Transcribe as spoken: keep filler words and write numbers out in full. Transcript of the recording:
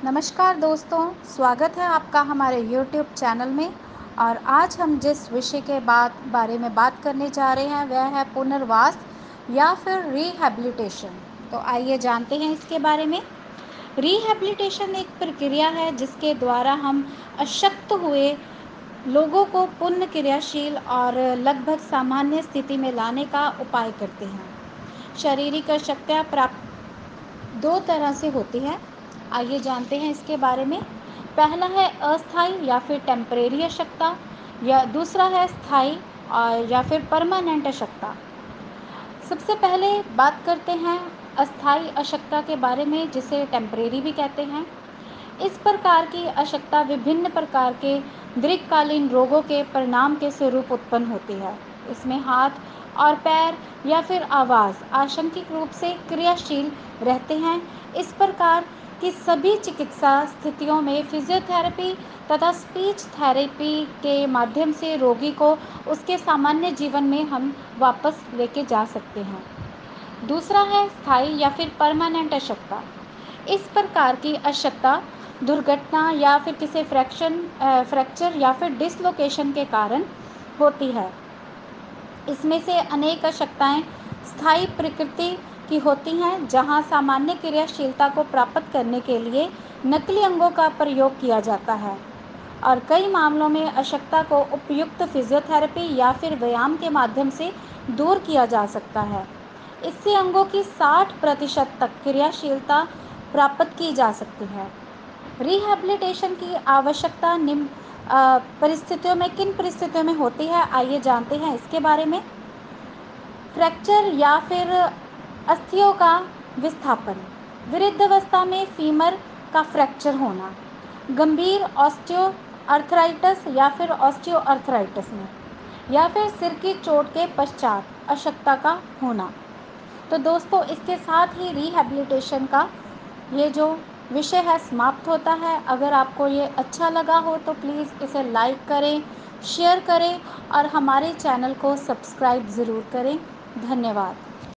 नमस्कार दोस्तों, स्वागत है आपका हमारे यूट्यूब चैनल में। और आज हम जिस विषय के बात बारे में बात करने जा रहे हैं वह है पुनर्वास या फिर रिहैबिलिटेशन। तो आइए जानते हैं इसके बारे में। रिहैबिलिटेशन एक प्रक्रिया है जिसके द्वारा हम अशक्त हुए लोगों को पुनः क्रियाशील और लगभग सामान्य स्थिति में लाने का उपाय करते हैं। शारीरिक अशक्तता प्राप्त दो तरह से होती है। आइए जानते हैं इसके बारे में। पहला है अस्थायी या फिर टेम्परेरी अशक्तता, या दूसरा है स्थायी और या फिर परमानेंट अशक्तता। सबसे पहले बात करते हैं अस्थायी अशक्तता के बारे में, जिसे टेम्परेरी भी कहते हैं। इस प्रकार की अशक्तता विभिन्न प्रकार के दीर्घकालीन रोगों के परिणाम के स्वरूप उत्पन्न होती है। इसमें हाथ और पैर या फिर आवाज़ आंशिक रूप से क्रियाशील रहते हैं। इस प्रकार की सभी चिकित्सा स्थितियों में फिजियोथेरेपी तथा स्पीच थेरेपी के माध्यम से रोगी को उसके सामान्य जीवन में हम वापस लेके जा सकते हैं। दूसरा है स्थायी या फिर परमानेंट अशक्तता। इस प्रकार की अशक्तता दुर्घटना या फिर किसी फ्रैक्शन फ्रैक्चर या फिर डिसलोकेशन के कारण होती है। इसमें से अनेक अशक्तताएं स्थायी प्रकृति की होती हैं, जहां सामान्य क्रियाशीलता को प्राप्त करने के लिए नकली अंगों का प्रयोग किया जाता है, और कई मामलों में अशक्तता को उपयुक्त फिजियोथेरेपी या फिर व्यायाम के माध्यम से दूर किया जा सकता है। इससे अंगों की साठ प्रतिशत तक क्रियाशीलता प्राप्त की जा सकती है। रिहैबिलिटेशन की आवश्यकता निम्न अ, परिस्थितियों में किन परिस्थितियों में होती है, आइए जानते हैं इसके बारे में। फ्रैक्चर या फिर अस्थियों का विस्थापन, वृद्धावस्था में फीमर का फ्रैक्चर होना, गंभीर ऑस्टियो अर्थराइटिस या फिर ऑस्टियो अर्थराइटिस में, या फिर सिर की चोट के पश्चात अशक्तता का होना। तो दोस्तों, इसके साथ ही रिहैबिलिटेशन का ये जो विषय है समाप्त होता है। अगर आपको ये अच्छा लगा हो तो प्लीज़ इसे लाइक करें, शेयर करें और हमारे चैनल को सब्सक्राइब ज़रूर करें। धन्यवाद।